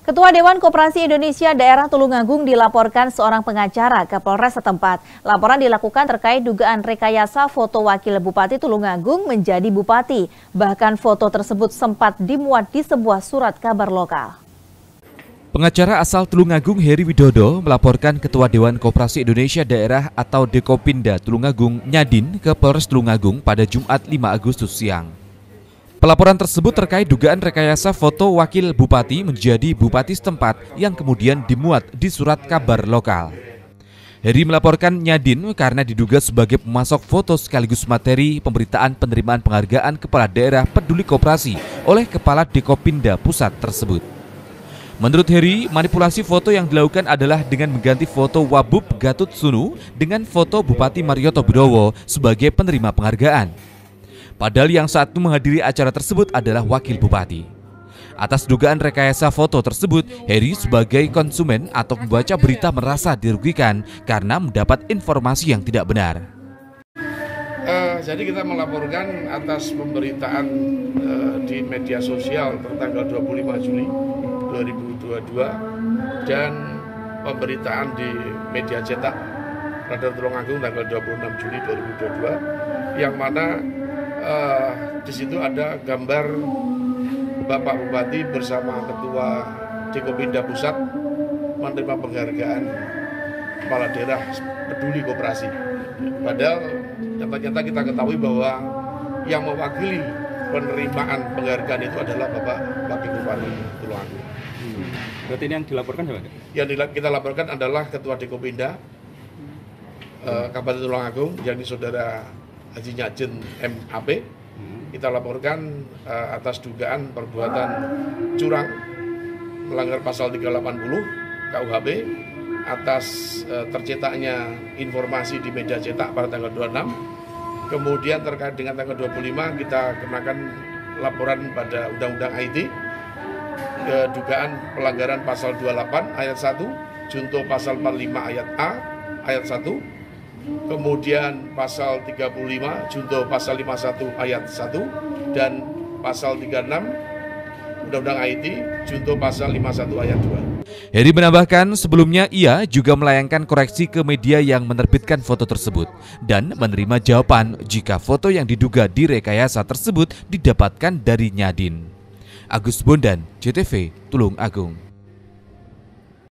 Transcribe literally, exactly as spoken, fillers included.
Ketua Dewan Koperasi Indonesia Daerah Tulungagung dilaporkan seorang pengacara ke Polres setempat. Laporan dilakukan terkait dugaan rekayasa foto wakil Bupati Tulungagung menjadi bupati. Bahkan foto tersebut sempat dimuat di sebuah surat kabar lokal. Pengacara asal Tulungagung Heri Widodo melaporkan Ketua Dewan Koperasi Indonesia Daerah atau Dekopinda Tulungagung Nyadin ke Polres Tulungagung pada Jumat lima Agustus siang. Pelaporan tersebut terkait dugaan rekayasa foto wakil bupati menjadi bupati setempat yang kemudian dimuat di surat kabar lokal. Heri melaporkan Nyadin karena diduga sebagai pemasok foto sekaligus materi pemberitaan penerimaan penghargaan kepala daerah peduli koperasi oleh Kepala Dekopinda Pusat tersebut. Menurut Heri, manipulasi foto yang dilakukan adalah dengan mengganti foto Wabub Gatut Sunu dengan foto Bupati Marioto Budowo sebagai penerima penghargaan. Padahal yang saat itu menghadiri acara tersebut adalah wakil bupati. Atas dugaan rekayasa foto tersebut, Heri sebagai konsumen atau membaca berita merasa dirugikan karena mendapat informasi yang tidak benar. Uh, jadi kita melaporkan atas pemberitaan uh, di media sosial tertanggal dua puluh lima Juli dua ribu dua puluh dua dan pemberitaan di media cetak Radar Tulungagung tanggal dua puluh enam Juli dua ribu dua puluh dua yang mana Uh, di situ ada gambar Bapak Bupati bersama Ketua Dekopinda Pusat menerima penghargaan Kepala Daerah Peduli Koperasi. Padahal nyata-nyata kita ketahui bahwa yang mewakili penerimaan penghargaan itu adalah Bapak Wakil Bupati Tulungagung. Hmm. Berarti ini yang dilaporkan siapa? Yang kita laporkan adalah Ketua Dekopinda uh, Kabupaten Tulungagung, yakni Saudara Haji Nyadin M A P. Kita laporkan uh, atas dugaan perbuatan curang melanggar pasal tiga ratus delapan puluh K U H P atas uh, tercetaknya informasi di media cetak pada tanggal dua puluh enam. Kemudian terkait dengan tanggal dua puluh lima kita kenakan laporan pada Undang-Undang I T ke dugaan pelanggaran pasal dua puluh delapan ayat satu, junto pasal empat puluh lima ayat A ayat satu. Kemudian pasal tiga puluh lima junto pasal lima puluh satu ayat satu dan pasal tiga puluh enam Undang-Undang I T junto pasal lima puluh satu ayat dua. Heri menambahkan sebelumnya ia juga melayangkan koreksi ke media yang menerbitkan foto tersebut dan menerima jawaban jika foto yang diduga direkayasa tersebut didapatkan dari Nyadin. Agus Bondan, J T V, Tulungagung.